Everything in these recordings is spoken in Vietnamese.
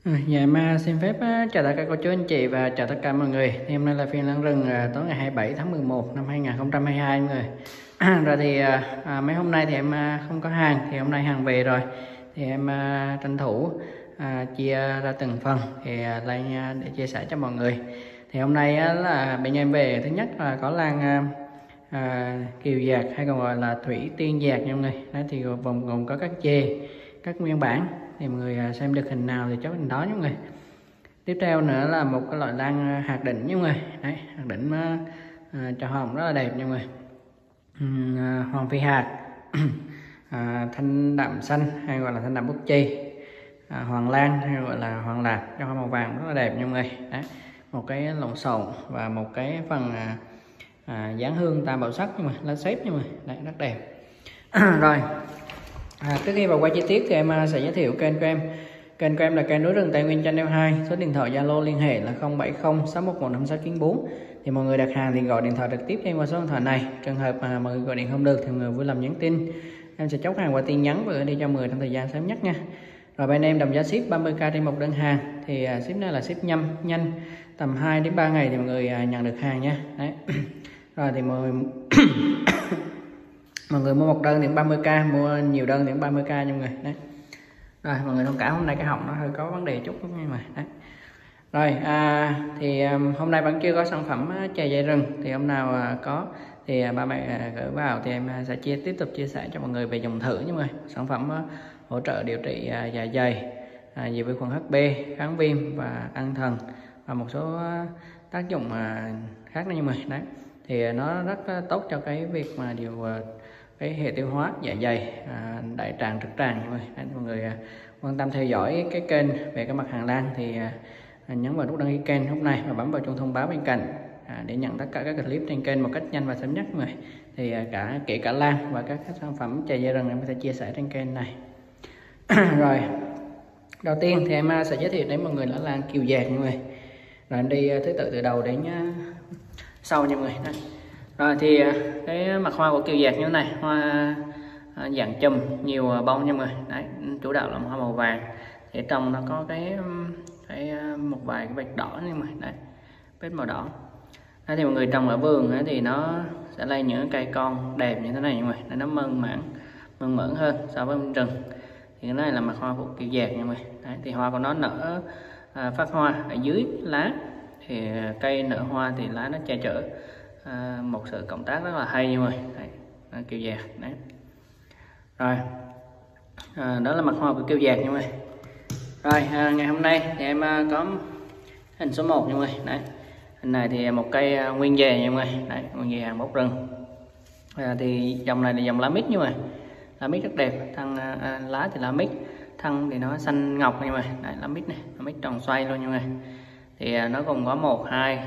Dạ em xin phép chào tất cả cô chú anh chị và chào tất cả mọi người. Thì hôm nay là phiên Lan Rừng tối ngày 27 tháng 11 năm 2022 mọi người. Rồi thì mấy hôm nay thì em không có hàng, thì hôm nay hàng về rồi thì em tranh thủ chia ra từng phần thì lên để chia sẻ cho mọi người. Thì hôm nay là bên em về, thứ nhất là có lan kiều dạt hay còn gọi là thủy tiên dạt nha mọi người. Đấy thì gồm có các chê, các nguyên bản, thì mọi người xem được hình nào thì chốt hình đó nha mọi người. Tiếp theo nữa là một cái loại lan hạt đỉnh nha mọi người. Đấy, hạt đỉnh trà hồng rất là đẹp nha mọi người. Hoàng phi hạt, thanh đạm xanh hay gọi là thanh đạm bút chi, hoàng lan hay gọi là hoàng lạc cho hoa màu vàng rất là đẹp nha mọi người. Đấy, một cái lộn xộn và một cái phần dáng hương tam bảo sắc nhưng mà lá xếp nhưng mà đấy, rất đẹp. Rồi trước khi vào quay chi tiết thì em sẽ giới thiệu kênh của em. Kênh của em là kênh Núi Rừng Tây Nguyên Channel 2. Số điện thoại Zalo liên hệ là 0706115694. Thì mọi người đặt hàng thì gọi điện thoại trực tiếp em qua số điện thoại này. Trường hợp mà mọi người gọi điện không được thì mọi người vui lòng nhắn tin, em sẽ chốt hàng qua tin nhắn và gửi đi cho mọi người trong thời gian sớm nhất nha. Rồi bên em đồng giá ship 30k trên một đơn hàng. Thì ship này là ship nhanh, tầm 2 đến 3 ngày thì mọi người nhận được hàng nha. Đấy. Rồi thì mọi người mua một đơn thì 30k, mua nhiều đơn thì 30k nha mọi người. Đấy. Rồi mọi người thông cảm hôm nay cái họng nó hơi có vấn đề chút nhưng mà đấy. Rồi thì hôm nay vẫn chưa có sản phẩm chè dây rừng, thì hôm nào có thì ba mẹ gửi vào thì em sẽ tiếp tục chia sẻ cho mọi người về dùng thử nha mọi người. Sản phẩm hỗ trợ điều trị dạ dày, diệt vi khuẩn HB, kháng viêm và an thần và một số tác dụng khác nữa nha mọi người. Đấy thì nó rất tốt cho cái việc mà điều cái hệ tiêu hóa, dạ dày, đại tràng, trực tràng mọi người. Đấy, mọi người quan tâm theo dõi cái kênh về cái mặt hàng lan thì nhấn vào nút đăng ký kênh lúc này và bấm vào chuông thông báo bên cạnh để nhận tất cả các clip trên kênh một cách nhanh và sớm nhất mọi người. Thì kể cả lan và các sản phẩm chè dây rừng em sẽ chia sẻ trên kênh này. Rồi đầu tiên thì em sẽ giới thiệu đến mọi người là lan kiều dạt mọi người. Rồi em đi thứ tự từ đầu đến sau nha mọi người. Đây. Rồi thì cái mặt hoa của kiều dạt như thế này, hoa dạng chùm nhiều bông nha mọi người. Đấy, chủ đạo là hoa màu vàng, thì trong nó có cái một vài cái vạch đỏ nha mọi người. Đấy, vết màu đỏ. Đấy, thì mọi người trồng ở vườn ấy, thì nó sẽ lên những cây con đẹp như thế này nha mọi người. Nó mơn mởn hơn so với bên rừng. Thì cái này là mặt hoa của kiều dạt nha mọi người. Đấy, thì hoa của nó nở phát hoa ở dưới lá, thì cây nở hoa thì lá nó che chở một sự cộng tác rất là hay nha mọi người. Đấy, kiều dạt. Đấy. Rồi đó là mặt hoa của kiều dạt nha mọi người. Rồi ngày hôm nay thì em có hình số 1 nha mọi người. Đấy, hình này thì một cây nguyên về nha mọi người. Đấy, nguyên về hàng bốc rừng. Thì dòng này là dòng lá mít nha mọi người. Lá mít rất đẹp, thân lá thì lá mít, thân thì nó xanh ngọc nha mọi người. Đấy, lá mít này, lá mít tròn xoay luôn nha mọi người. Thì nó gồm có 1 2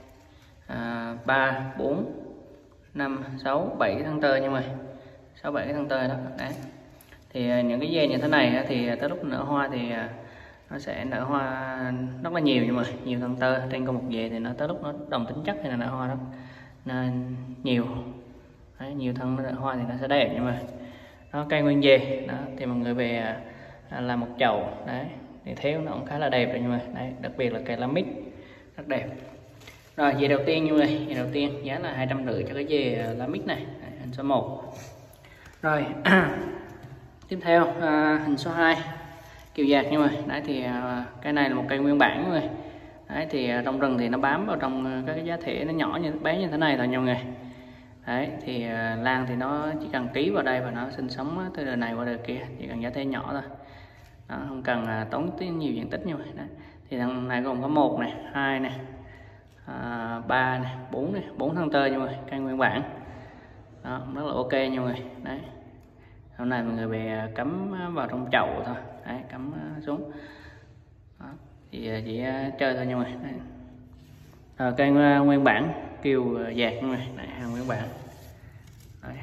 3 4 5 6 7 cái thân tơ nha mọi người. 6 7 cái thân tơ đó. Đấy. Thì những cái dây như thế này thì tới lúc nở hoa thì nó sẽ nở hoa rất là nhiều, nhưng mà nhiều thân tơ trên con một dề thì nó tới lúc nó đồng tính chất thì là nở hoa đó nên nhiều. Đấy, nhiều thân nó nở hoa thì nó sẽ đẹp. Nhưng mà nó cây nguyên dề đó thì mọi người về làm một chậu đấy thì theo nó cũng khá là đẹp rồi. Nhưng mà đấy, đặc biệt là cây lá mít rất đẹp. Rồi dề đầu tiên như vậy, dề đầu tiên giá là 250 cho cái dề lá mít này. Đấy, hình số 1. Rồi tiếp theo hình số 2 kiều dạt nha mọi người. Đấy thì cái này là một cây nguyên bản mọi người. Đấy thì trong rừng thì nó bám vào trong các cái giá thể nó nhỏ như bé như thế này thôi nha mọi người. Đấy thì lan thì nó chỉ cần ký vào đây và nó sinh sống từ đời này qua đời kia, chỉ cần giá thể nhỏ thôi. Đó, không cần tốn nhiều diện tích như vậy. Đấy. Thì thằng này gồm có 1 này, 2 này, 3 này, 4 này, 4 thân tơ nha mọi người, cây nguyên bản. Đó, rất là ok nha mọi người. Đấy. Hôm nay mọi người về cắm vào trong chậu thôi. Đấy, cắm xuống. Đó, thì chỉ chơi thôi nha mọi người. Cây nguyên bản kiều dạt nha mọi người. Đấy, hàng nguyên bản. Đấy,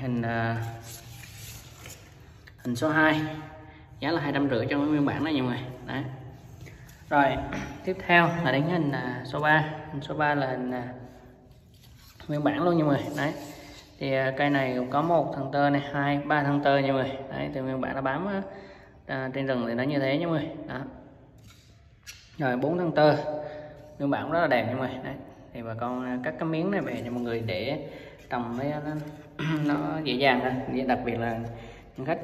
hình số 2 giá là 250 cho nguyên bản này nha mọi người. Đấy. Rồi tiếp theo là đến hình số 3. Hình số 3 là hình nguyên bản luôn nha mọi người. Đấy. Thì cây này cũng có 1 thân tơ này, 2 3 thân tơ nha mọi người. Đấy, thì nguyên bản nó bám trên rừng thì nó như thế nha mọi người. Đó. Rồi 4 tháng 4 nguyên bản rất là đẹp nha mọi người. Đấy, thì bà con cắt cái miếng này về cho mọi người để trồng với nó dễ dàng hơn. Đặc biệt là những khách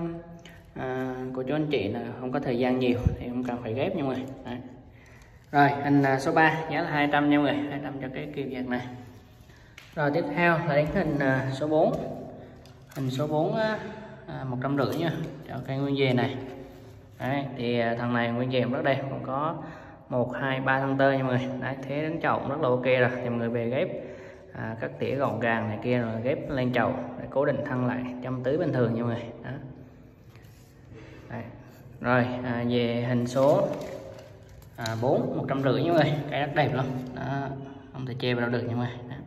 của chú anh chị là không có thời gian nhiều thì không cần phải ghép nha mọi người. Đấy. Rồi hình số 3 giá là 200 nha mọi người, 200 cho cái kiều dẹt này. Rồi tiếp theo là đến hình số 4. Hình số 4 150 nha cho cây nguyên về này. Đấy, thì thằng này nguyên về rất đẹp, còn có 1 2 3 thân tơ nha mọi người. Đấy, thế đến chậu rất là ok rồi thì mọi người về ghép cắt tỉa gọn gàng này kia rồi ghép lên chậu để cố định thân lại chăm tưới bình thường nha mọi người. Đó. Đấy. Rồi về hình số 4 150 nha mọi người, cái rất đẹp luôn đó, không thể chê vào đâu được nha mọi người. Đó.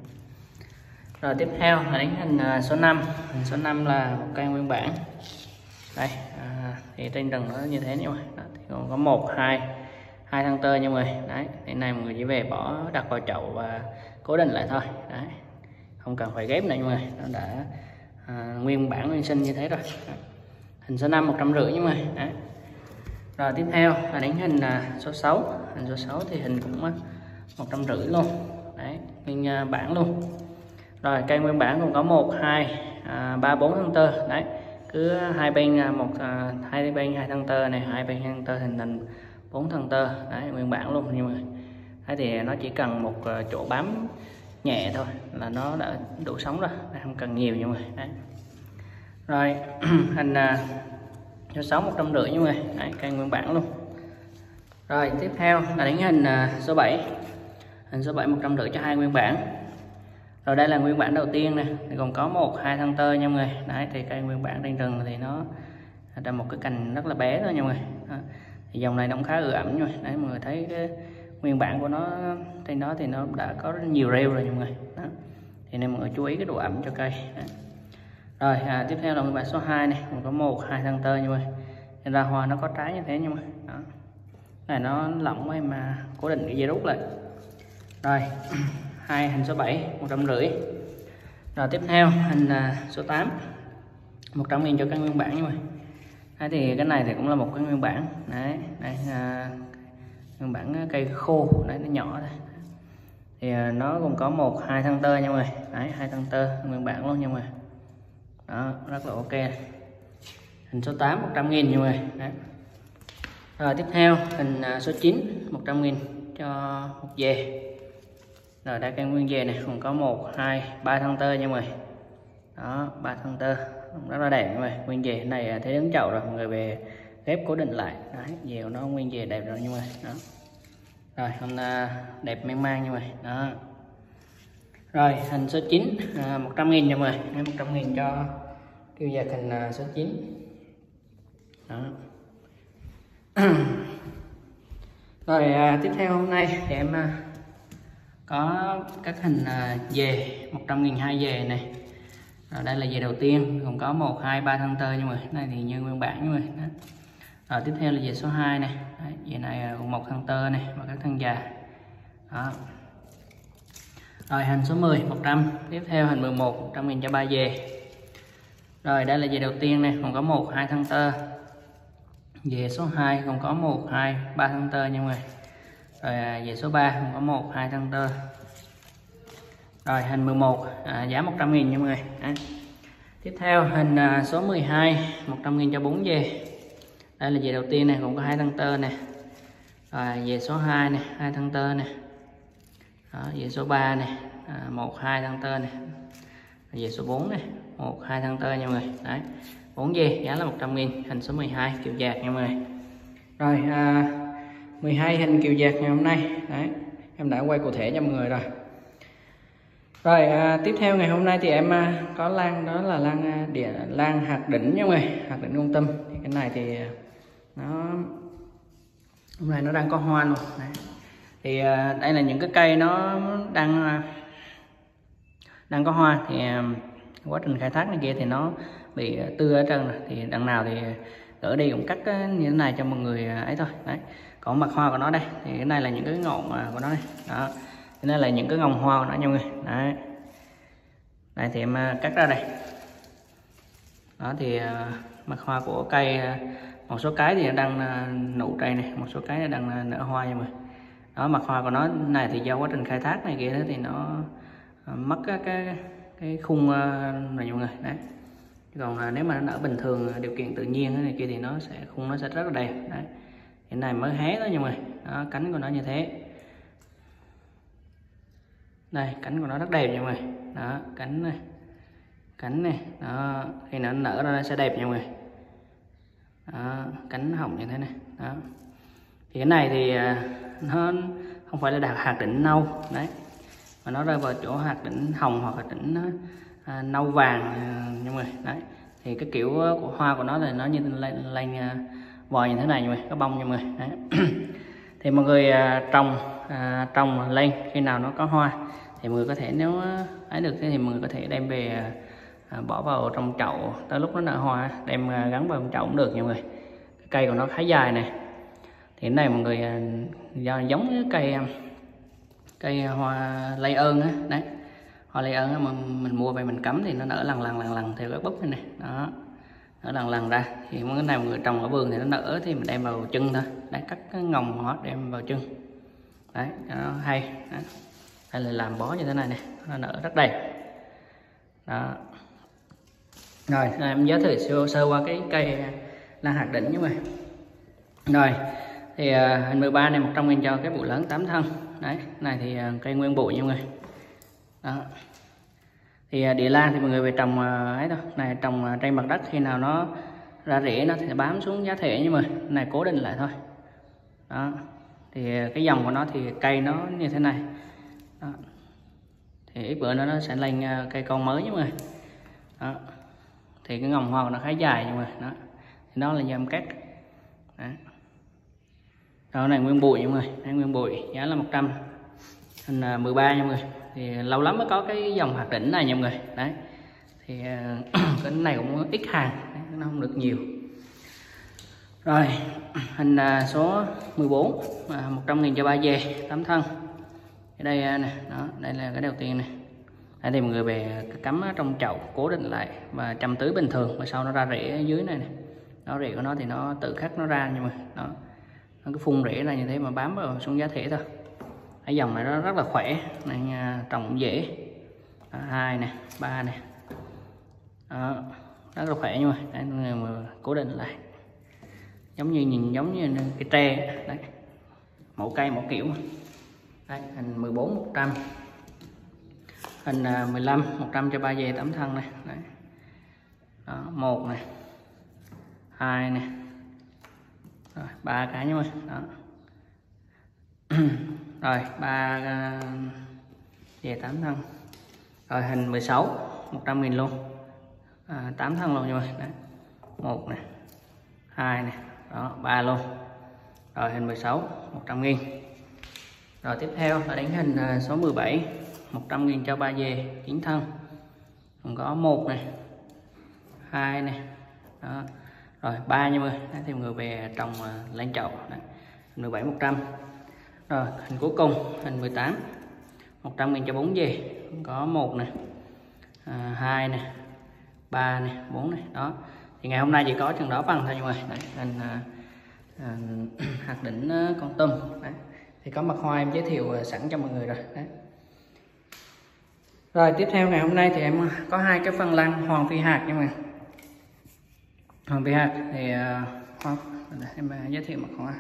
Rồi tiếp theo là đến hình số 5. Hình số 5 là một cây nguyên bản đây, thì trên rừng nó như thế nha mọi người. Đó, thì còn có 1 2 thân tơ nha mọi người. Đấy, cái này mọi người chỉ về bỏ đặt vào chậu và cố định lại thôi. Đấy, không cần phải ghép này nha mọi người, nó đã nguyên bản nguyên sinh như thế rồi. Đó. Hình số 5 150 nha mọi người. Đấy. Rồi tiếp theo là đến hình số 6. Hình số 6 thì hình cũng 150 luôn. Đấy, nguyên bản luôn. Rồi cây nguyên bản cũng có 1 2 3 4 thân tơ. Đấy, cứ hai bên hai bên 2 thân tơ này, hai bên 2 thân tơ hình thành 4 thân tơ. Đấy, nguyên bản luôn nhưng mà thế thì nó chỉ cần một chỗ bám nhẹ thôi là nó đã đủ sống rồi, không cần nhiều nhưng mà đấy. Rồi hình số 6 150 nha mọi người. Đấy, cây nguyên bản luôn. Rồi tiếp theo là đến hình số 7. Hình số 7 150 cho 2 nguyên bản. Rồi đây là nguyên bản đầu tiên nè, thì còn có 1 2 thân tơ nha mọi người. Đấy, thì cây nguyên bản trên rừng thì nó ra một cái cành rất là bé thôi nha mọi người. Đó. Thì dòng này nó cũng khá ưa ẩm nha. Đấy, mọi người thấy cái nguyên bản của nó trên đó thì nó đã có rất nhiều rêu rồi nha mọi người. Đó. Thì nên mọi người chú ý cái độ ẩm cho cây. Đó. Rồi tiếp theo là nguyên bản số 2 này, còn có 1 2 thân tơ nha mọi người. Nên ra hoa nó có trái như thế nha mọi người. Đó. Này nó lỏng ấy mà cố định cái dây rút lại. Rồi hình số 7 150. Rồi tiếp theo hình số 8 100.000 cho cái nguyên bản nha mọi người. Đấy, thì cái này thì cũng là một cái nguyên bản. Đấy, đây nguyên bản cây khô, đấy nó nhỏ thôi. Thì nó cũng có 1 2 thân tơ nha mọi người. Đấy, 2 thân tơ nguyên bản luôn nha mọi người. Đó, rất là ok. Hình số 8 100.000 nha mọi người. Đấy. Rồi tiếp theo hình số 9 100.000 cho một về. Rồi đây cây nguyên về này còn có 1 2 3 thân tơ nha mọi người. Đó, 3 thân tơ rất là đẹp nha mọi người. Nguyên về này thấy đứng chậu rồi, mọi người về ghép cố định lại. Đấy, dèo nó nguyên về đẹp rồi nha mọi người. Đó. Rồi hôm đẹp mênh mang nha mọi người. Đó. Rồi hình số 9 100.000 nha mọi người. 100.000 cho kêu dệt hình số 9. Đó. Rồi tiếp theo hôm nay thì em có các hình về 100.000 2 về này. Rồi đây là về đầu tiên, còn có 1 2 3 thân tơ nha mọi người. Này thì như nguyên bản nha mọi người. Đó. Rồi tiếp theo là về số 2 này. Đấy, về này còn 1 thân tơ này và các thân già. Đó. Rồi hình số 10 100. Tiếp theo hình 11 100.000 cho 3 về. Rồi đây là về đầu tiên này, còn có 1 2 thân tơ. Về số 2 còn có 1 2 3 thân tơ nha mọi người. Rồi về số 3 còn có 1 2 thân tơ. Rồi hình 11 giá 100.000 nha mọi người. Đấy. Tiếp theo hình số 12 100.000 cho 4 về. Đây là về đầu tiên này cũng có 2 thân tơ này. Rồi về số 2 này 2 thân tơ này. Đó, về số 3 này 1 2 thân tơ này. Về số 4 này 1 2 thân tơ nha mọi người. Đấy, 4 về giá là 100.000. Hình số 12 kiều dạt nha mọi người. Rồi 12 hình kiều dạt ngày hôm nay. Đấy, em đã quay cụ thể cho mọi người rồi. Rồi tiếp theo ngày hôm nay thì em có lan, đó là lan hạt đỉnh nha mọi người, hạt đỉnh con tâm. Thì cái này thì nó hôm nay nó đang có hoa luôn. Đấy. Thì đây là những cái cây nó đang có hoa, thì quá trình khai thác này kia thì nó bị tưa ở trơn rồi, thì đằng nào thì ở đây cũng cắt như thế này cho mọi người ấy thôi. Đấy, còn mặt hoa của nó đây thì cái này là những cái ngọn của nó đây. Đó, cái này là những cái ngọn hoa của nó nha mọi người. Đấy, đây thì em cắt ra đây. Đó thì mặt hoa của cây Một số cái thì đang nụ cây này, một số cái đang nở hoa nha mọi người. Đó, mặt hoa của nó này thì do quá trình khai thác này kia thì nó mất cái khung này mọi người. Đấy. Còn nếu mà nó nở bình thường điều kiện tự nhiên này kia thì nó sẽ khung nó sẽ rất là đẹp. Đấy. Hiện này mới hé đó nha mọi người. Đó, cánh của nó như thế. Đây, cánh của nó rất đẹp nha mọi người. Đó, cánh này đó, khi nó nở ra nó sẽ đẹp nha mọi người. Đó, cánh hồng như thế này. Đó. Thì cái này thì nó không phải là đạt hạt đỉnh nâu đấy, mà nó rơi vào chỗ hạt đỉnh hồng hoặc là đỉnh nâu vàng nha mọi người. Đấy, thì cái kiểu của hoa của nó là nó như lên vòi như thế này nha mọi người, có bông nha mọi người. Đấy. Thì mọi người trồng lên khi nào nó có hoa thì mọi người có thể, nếu ấy được thì mọi người có thể đem về bỏ vào trong chậu, tới lúc nó nở hoa đem gắn vào trong chậu cũng được nha mọi người. Cây của nó khá dài này, thì cái này mọi người giống như cây hoa lây ơn á. Đấy, hoa lây ơn á, mà mình mua về mình cắm thì nó nở lần theo cái búp này, đó, nở lần ra. Thì cái này mọi người trồng ở vườn thì nó nở thì mình đem vào chân thôi. Đấy, cắt cái ngồng hoa đem vào chân. Đấy, nó hay. Đấy. Hay là làm bó như thế này này, nó nở rất đẹp. Đó. Rồi em giới thiệu sơ qua cái cây lan hạt đỉnh như vậy. Rồi thì hình 13 này 100.000 cho cái bụi lớn 8 thân. Đấy, này thì cây nguyên bụi nha mọi người. Đó. Thì địa lan thì mọi người về trồng ấy thôi, này trồng trên mặt đất, khi nào nó ra rễ nó thì bám xuống giá thể nhưng mà này cố định lại thôi. Đó. Thì cái dòng của nó thì cây nó như thế này. Đó. Thì ít bữa nữa nó sẽ lên cây con mới nha mọi người. Đó. Thì cái ngồng hoa nó khá dài nhưng mà đó, thì nó là dầm cắt. Đó, này nguyên bụi nha mọi người. Đây, nguyên bụi giá là 100, hình 13 nha mọi người. Thì lâu lắm mới có cái dòng hạt đỉnh này nha mọi người. Đấy, thì cái này cũng ít hàng, nó không được nhiều. Rồi hình số 14 100.000 cho 3 dê 8 thân. Ở đây này, đó, đây là cái đầu tiên này. Đây thì mọi người về cắm trong chậu cố định lại và chăm tưới bình thường, và sau nó ra rễ ở dưới này, này. Đó, rễ của nó thì nó tự khắc nó ra, nhưng mà đó, nó cứ phun rễ ra như thế mà bám vào xuống giá thể thôi. Cái dòng này nó rất là khỏe, này trồng cũng dễ. Đó, 2 này, 3 này. Đó, rất là khỏe, nhưng mà đấy, mà cố định lại giống như nhìn giống như cái tre đấy, mẫu cây mẫu kiểu. Đấy, hình 14 100, hình 15 100 cho 3 dê 8 thân này. Đấy. Đó, 1 này, 2 này, rồi 3 cái nha mọi người. Đó. Rồi 3 dê 8 thân. Rồi hình 16 100.000 luôn, 8 thân luôn nha mọi người. Đấy. 1 này, 2 này, đó 3 luôn. Rồi hình 16 100.000. Rồi tiếp theo là đến hình số 17 100.000 cho 3 dê 9 thân. Còn có 1 này, 2 này, đó. Rồi 3 nha mọi người. Đấy, thì mọi người về trồng lên chậu. Đấy. 17 100. Rồi hình cuối cùng hình 18 100.000 cho 4 dê. Có 1 này, 2 này, 3 này, 4 này. Đó. Thì ngày hôm nay chỉ có chừng đó bằng thôi mọi người. Đấy, hình hạt đỉnh con tôm. Đấy. Thì có mặt hoa em giới thiệu sẵn cho mọi người rồi. Đấy. Rồi tiếp theo ngày hôm nay thì em có 2 cái phân lan hoàng phi hạt nha mọi người. Hoàng phi hạt thì em giới thiệu mặt hoa.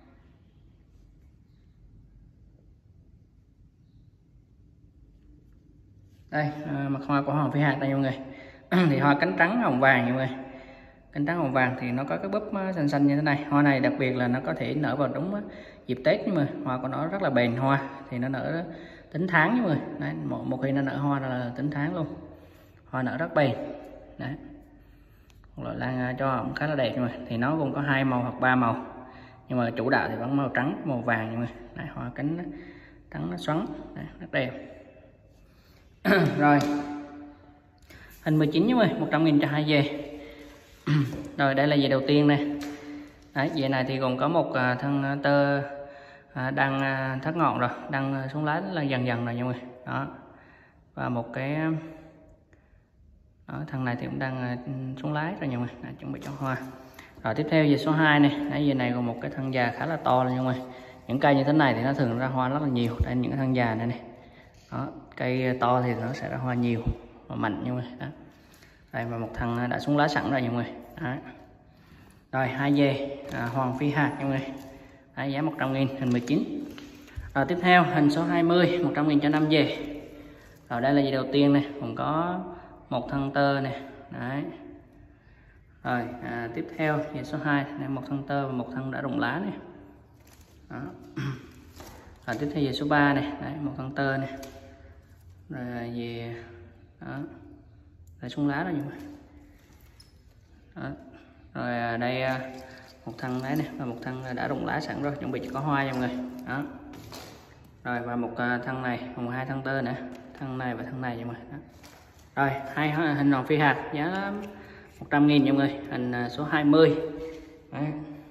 Đây mặt hoa của hoàng phi hạt đây mọi người. Thì hoa cánh trắng hồng vàng nha mọi người. Cánh trắng hồng vàng thì nó có cái búp xanh xanh như thế này. Hoa này đặc biệt là nó có thể nở vào đúng dịp Tết, nhưng mà hoa của nó rất là bền hoa, thì nó nở tính tháng nha mọi người. Đấy, một khi nó nở hoa là tính tháng luôn, hoa nở rất bền. Đấy, một loại lan cho cũng khá là đẹp, nhưng mà thì nó cũng có 2 màu hoặc 3 màu, nhưng mà chủ đạo thì vẫn màu trắng màu vàng nha mọi người. Đấy, hoa cánh trắng nó xoắn. Đấy, rất đẹp. Rồi hình 19 nha mọi người, 100.000 cho 2 dê. Rồi đây là dê đầu tiên này. Đấy, dê này thì còn có một thân tơ đang thắt ngọn rồi, đang xuống lá là dần dần rồi nha mọi người. Đó, và một cái đó, thằng này thì cũng đang xuống lá rồi nha mọi người. Đấy, chuẩn bị cho hoa. Rồi tiếp theo về số 2 này, đấy, về này còn một cái thân già khá là to luôn nha mọi người. Những cây như thế này thì nó thường ra hoa rất là nhiều. Đây những cái thân già này này. Đó, cây to thì nó sẽ ra hoa nhiều và mạnh nha mọi người. Đó. Đây và một thân đã xuống lá sẵn rồi nha mọi người. Đó. Rồi 2 dê Hoàng Phi hạt nha mọi người. Đấy, giá 100.000, hình 19. Rồi tiếp theo hình số 20, 100.000 cho 5 dê. Rồi đây là dê đầu tiên này, còn có một thân tơ này. Đấy. Rồi tiếp theo dê số 2 này, một thân tơ và một thân đã rụng lá này. Đó. Rồi tiếp theo dê số 3 này, đấy, một thân tơ này. Rồi về đó. Rồi xuống lá rồi nhưng mà. Đó. Rồi đây một thân đấy này và một thân đã rụng lá sẵn rồi, chuẩn bị có hoa nha mọi người. Đó. Rồi và một thân này, còn 2 thân tơ nữa, thân này và thân này nha mọi người. Đó. Rồi 2 hình Hoàng Phi hạt giá 100.000 nha mọi người, hình số 20. Đấy.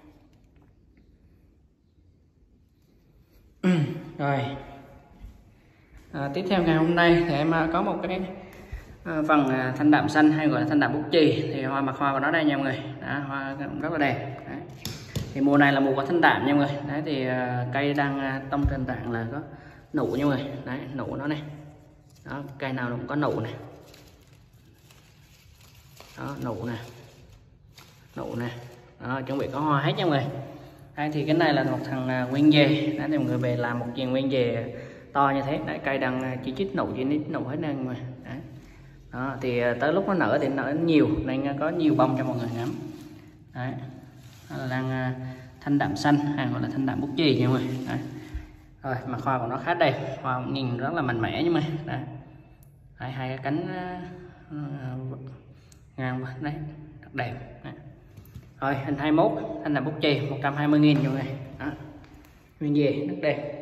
Rồi tiếp theo ngày hôm nay thì em có một cái phần thanh đạm xanh hay gọi là thanh đạm bút chì, thì hoa mặt hoa của nó đây nha mọi người. Đó, hoa rất là đẹp. Đấy. Thì mùa này là mùa có thanh đạm nha mọi người. Đấy thì cây đang trong tình trạng là có nụ nha mọi người. Đấy, nụ nó này. Đó, cây nào cũng có nụ này. Đó, nụ nè. Nụ nè. Đó, chuẩn bị có hoa hết nha mọi người. Đấy, thì cái này là một thằng nguyên dề. Đấy, thì mọi người về làm một chuyền nguyên dề to như thế. Đấy, cây đang chỉ chít nụ hết nè mọi người. Đấy. Đó, thì tới lúc nó nở thì nở nhiều nên có nhiều bông cho mọi người ngắm. Đấy. Đó là đang thanh đạm xanh hay gọi là thanh đạm bút chì nha mọi người. Đấy. Rồi mặt hoa của nó khá đẹp, hoa nhìn rất là mạnh mẽ nha mọi người. Đấy. Đấy, 2 cái cánh ngang đấy rất đẹp. Đấy. Rồi hình 21 thanh đạm bút chì 120.000 mọi người. Đó. Nguyên dề rất đẹp.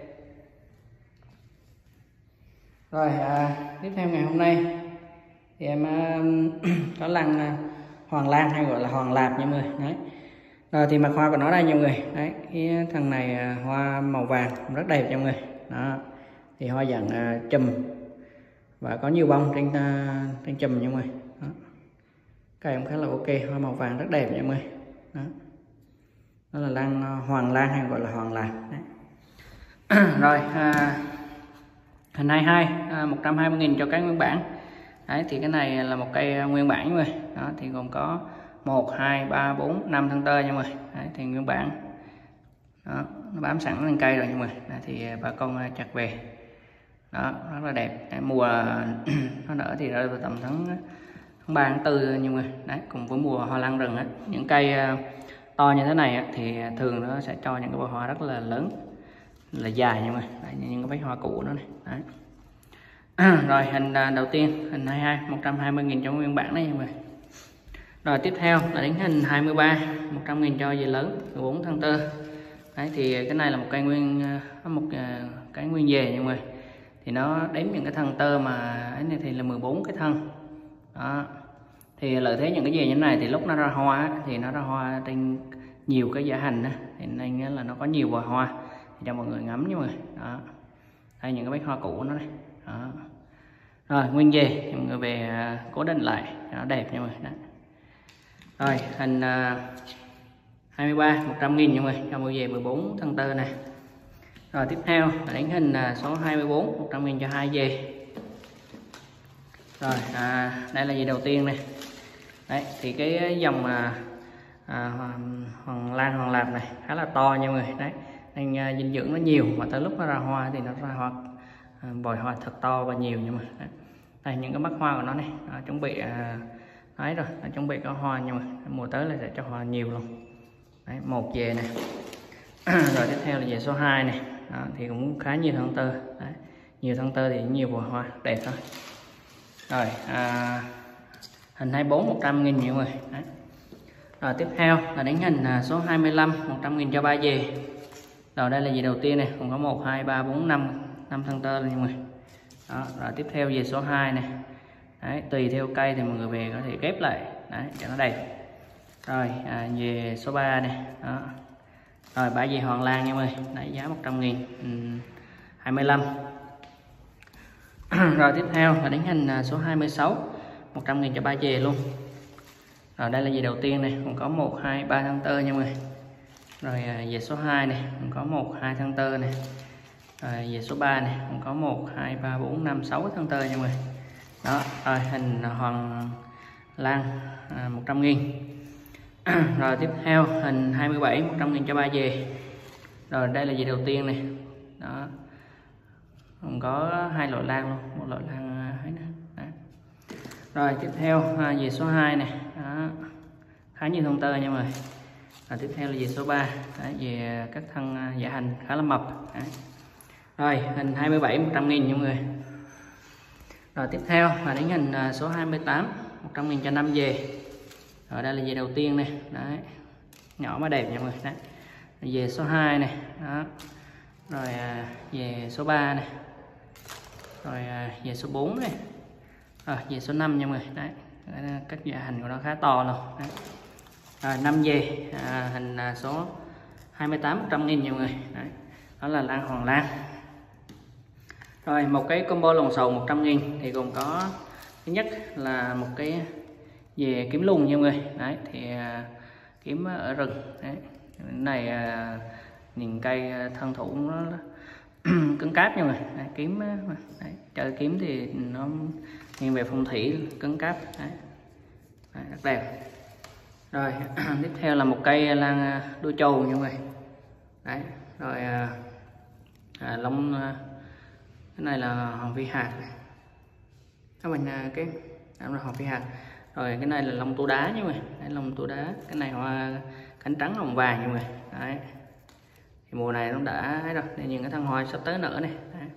Rồi tiếp theo ngày hôm nay thì em có lăng hoàng lan hay gọi là hoàng lạp nha mọi người. Đấy. Rồi thì mặt hoa của nó đây nha mọi người. Đấy, cái thằng này hoa màu vàng rất đẹp nha mọi người. Đó. Thì hoa dạng chùm và có nhiều bông trên chùm nha mọi người. Đó. Cây cũng khá là ok, hoa màu vàng rất đẹp nha mọi người. Đó. Đó là lan hoàng lan hay gọi là hoàng lạp. Đấy. Rồi hình 22 120.000 cho cái nguyên bản. Đấy thì cái này là một cây nguyên bản mọi người. Đó thì gồm có 1 2 3 4 5 thân tơ nha mọi người. Đấy thì nguyên bản. Đó, nó bám sẵn lên cây rồi nha mọi người. Đấy, thì bà con chặt về. Đó, rất là đẹp. Đấy, mùa nó nở thì rơi vào tầm tháng 3 tháng 4 nha mọi người. Đấy, cùng với mùa hoa lan rừng á, những cây to như thế này á, thì thường nó sẽ cho những cái bông hoa rất là lớn, là dài nha mọi người. Đấy, những cái bách hoa cũ nó này. Đấy. Rồi hình đầu tiên hình 22 120.000 cho nguyên bản đấy mọi người. Rồi tiếp theo là đến hình 23 100.000 cho dề lớn 14 thân tơ. Đấy thì cái này là một cây cái nguyên dề nha mọi người. Thì nó đếm những cái thân tơ mà ấy này thì là 14 cái thân. Đó. Thì lợi thế những cái dề như thế này thì lúc nó ra hoa thì nó ra hoa trên nhiều cái giá hành thì nên là nó có nhiều bờ hoa thì cho mọi người ngắm nha mọi người. Đó. Đây những cái bách hoa cũ nó đây. Đó. Rồi nguyên dề mọi người về cố định lại cho nó đẹp nha mọi người. Đó. Rồi hình 23 100.000 nha mọi người, cho mỗi dề 14 thân tơ này. Rồi tiếp theo là đến hình số 24 100.000 cho 2 dề. Rồi đây là dề đầu tiên này. Đấy thì cái dòng hoàng lan hoàng lạp này khá là to nha mọi người. Đấy nên dinh dưỡng nó nhiều mà tới lúc nó ra hoa thì nó ra hoa bồi hoa thật to và nhiều nha mọi người. Đấy. Đây những cái mắt hoa của nó này chuẩn bị ấy rồi, chuẩn bị có hoa nhưng mà mùa tới là sẽ cho hoa nhiều luôn. Đấy, một dề này. Rồi tiếp theo là dề số 2 này. Đó, thì cũng khá nhiều thân tơ. Đấy. Nhiều thân tơ thì nhiều bùa hoa đẹp thôi. Rồi hình 24 100.000 nhiều người. Đấy. Rồi tiếp theo là đến hình số 25 100.000 cho 3 dề. Rồi đây là dề đầu tiên này, còn có 1 2 3 4 5 thân tơ luôn mọi người. Đó, rồi tiếp theo dề số 2 này. Đấy, tùy theo cây thì mọi người về có thể ghép lại. Đấy, cho nó đẹp. Rồi dề số 3 này. Đó. Rồi 3 dề hoàng lan nha mọi người. Đấy, giá 100.000 25. Rồi tiếp theo là đến hình số 26 100.000 cho 3 dề luôn. Rồi đây là dề đầu tiên này, cũng có 1 2 3 thân tơ nha mọi người. Rồi dề số 2 này cũng có 1 2 thân tơ này. Rồi dề số 3 này cũng có 1 2 3 4 5 6 thân tơ nha mọi người. Đó, rồi hình hoàng lan 100.000. Rồi tiếp theo hình 27 100.000 cho 3 dề. Rồi đây là dề đầu tiên này. Đó. Cũng có 2 loại lan luôn, một loại lan ấy nè. Đó. Rồi tiếp theo dề số 2 này. Đó. Khá nhiều thông tơ nha mọi người. Rồi tiếp theo là dề số 3. Đó, về các thân dạ hành khá là mập. Đó. Rồi hình 27 100.000 nha mọi người. Rồi tiếp theo là đến hình số 28 100.000 cho 5 dề. Rồi đây là dề đầu tiên này. Đấy. Nhỏ mà đẹp nha mọi người. Đấy. Dề số 2 này. Đó. Rồi dề số 3 này. Rồi dề số 4 này. Rồi dề số 5 nha mọi người. Đấy. Các dạ hành của nó khá to luôn. Đấy. Rồi 5 dề hình số 28 100.000 nha mọi người. Đấy. Đó là lan hoàng lan. Rồi một cái combo lồng xầu 100.000 thì gồm có thứ nhất là một cái dề kiếm lùng nha mọi người. Đấy thì kiếm ở rừng. Đấy. Cái này nhìn cây thân thủ nó cứng cáp nha mọi người. Đấy, kiếm đấy, chơi kiếm thì nó nghiêng về phong thủy cứng cáp. Đấy. Đấy, rất đẹp. Rồi tiếp theo là một cây lan đuôi trâu nha mọi người. Đấy. Rồi lông cái này là hòn phi hạt này. Các mình cái đó là hòn phi hạt. Rồi cái này là lông tô đá nha mọi người. Đấy, lông tô đá. Cái này hoa cánh trắng hồng vàng nha mọi người. Đấy. Thì mùa này nó đã ấy rồi, nên những cái thân hoa sắp tới nở này. Đấy.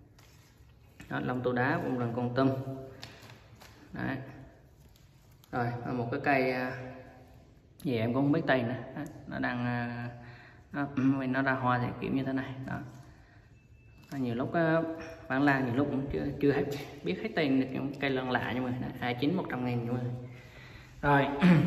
Đó, lông tô đá cũng là con tôm. Đấy. Rồi một cái cây gì em cũng không biết tên nữa. Đấy. Nó đang nó ra hoa thì kiểu như thế này. Đó. Nhiều lúc bán lan nhiều lúc cũng chưa hết biết hết tên được những cây lân lạ nhưng mà 29 100.000 nhưng mà rồi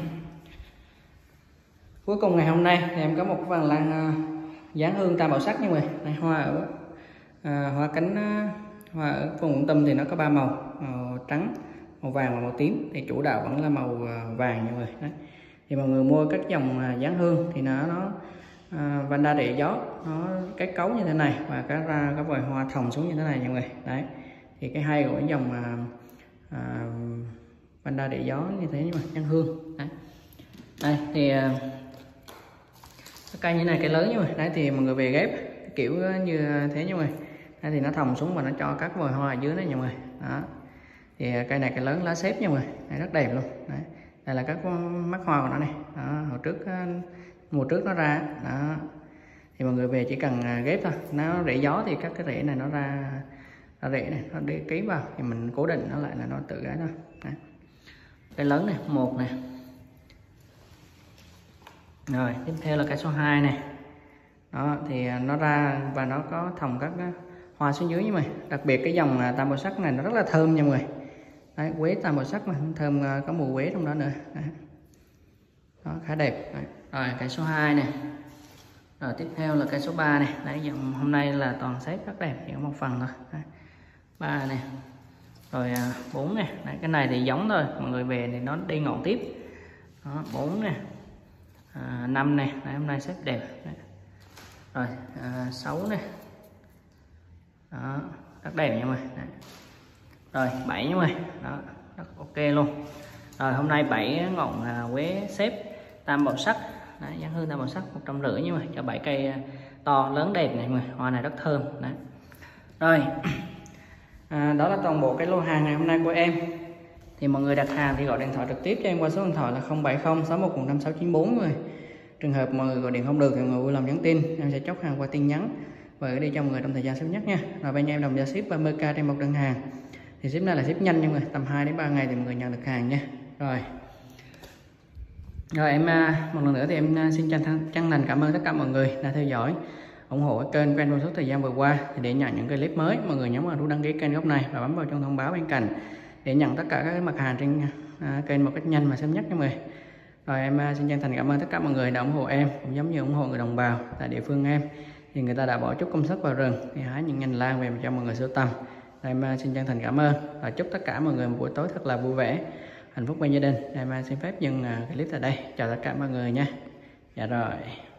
cuối cùng ngày hôm nay thì em có một vàng lan dáng hương tam bảo sắc như vậy. Đây, hoa ở hoa cánh hoa ở vùng tâm thì nó có 3 màu, màu trắng, màu vàng và màu tím, thì chủ đạo vẫn là màu vàng như vậy. Đấy. Thì mọi người mua các dòng dáng hương thì nó vanda đệ gió nó cái cấu như thế này và cái vòi hoa thòng xuống như thế này nha mọi người. Đấy thì cái hay của dòng vanda đệ gió như thế nhưng mà dáng hương. Đấy. Đây thì cái cây như này cây lớn như vậy. Đấy thì mọi người về ghép kiểu như thế như vậy. Đấy thì nó thòng xuống và nó cho các vòi hoa ở dưới này nha mọi người. Đó thì cây này cây lớn lá xếp nha mọi người. Đấy, rất đẹp luôn. Đấy. Đây là các mắt hoa của nó này. Đó, hồi trước mùa trước nó ra. Đó thì mọi người về chỉ cần ghép thôi, nó rễ gió thì các cái rễ này nó ra rễ này nó để ký vào thì mình cố định nó lại là nó tự gái thôi. Đấy. Cây lớn này, một này. Rồi tiếp theo là cây số 2 này. Đó thì nó ra và nó có thòng các hoa xuống dưới như vậy. Đặc biệt cái dòng tam bảo sắc này nó rất là thơm nha mọi người. Đấy, quế tam bảo sắc mà thơm, có mùi quế trong đó nữa. Đấy. Đó khá đẹp. Đấy. Rồi cây số 2 này. Rồi tiếp theo là cây số 3 này. Đấy dòng hôm nay là toàn xếp rất đẹp, chỉ có một phần thôi. Đấy. 3 này. Rồi 4 này. Đấy, cái này thì giống thôi, mọi người về thì nó đi ngọn tiếp. Đó, 4 này. 5 này. Đấy, hôm nay xếp đẹp. Đấy. Rồi 6 này. Đó, rất đẹp nha mọi người. Đấy. Rồi 7 nha mọi người. Đó, rất ok luôn. Rồi hôm nay 7 ngọn quế xếp tam bảo sắc. Đấy, dáng hương tam bảo sắc 150 nhưng mà cho 7 cây to lớn đẹp này mọi người. Hoa này rất thơm. Đấy. Rồi đó là toàn bộ cái lô hàng ngày hôm nay của em. Thì mọi người đặt hàng thì gọi điện thoại trực tiếp cho em qua số điện thoại là 070 61 105 694 người. Trường hợp mọi người gọi điện không được thì mọi người vui lòng nhắn tin, em sẽ chốt hàng qua tin nhắn và gửi đi cho mọi người trong thời gian sớm nhất nha. Rồi bên em đồng giá ship 30k trên một đơn hàng. Thì ship này là ship nhanh nha mọi người, tầm 2 đến 3 ngày thì mọi người nhận được hàng nha. Rồi em một lần nữa thì em xin chân thành cảm ơn tất cả mọi người đã theo dõi, ủng hộ kênh của em trong suốt thời gian vừa qua. Thì để nhận những clip mới, mọi người nhấn vào nút đăng ký kênh góc này và bấm vào chuông thông báo bên cạnh để nhận tất cả các mặt hàng trên kênh một cách nhanh và sớm nhất nha mọi người. Rồi em xin chân thành cảm ơn tất cả mọi người đã ủng hộ em, cũng giống như ủng hộ người đồng bào tại địa phương em. Thì người ta đã bỏ chút công sức vào rừng thì hái những nhành lan về cho mọi người sưu tầm. Rồi em xin chân thành cảm ơn và chúc tất cả mọi người một buổi tối thật là vui vẻ hạnh phúc bên gia đình. Mai xin phép dừng clip tại đây. Chào tất cả mọi người nha. Dạ rồi.